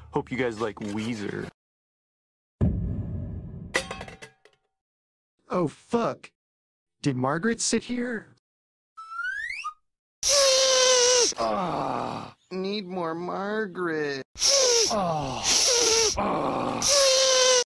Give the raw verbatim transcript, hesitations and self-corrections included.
Hope you guys like Weezer. Oh, fuck. Did Margaret sit here? Ah, need more Margaret. Oh. Oh.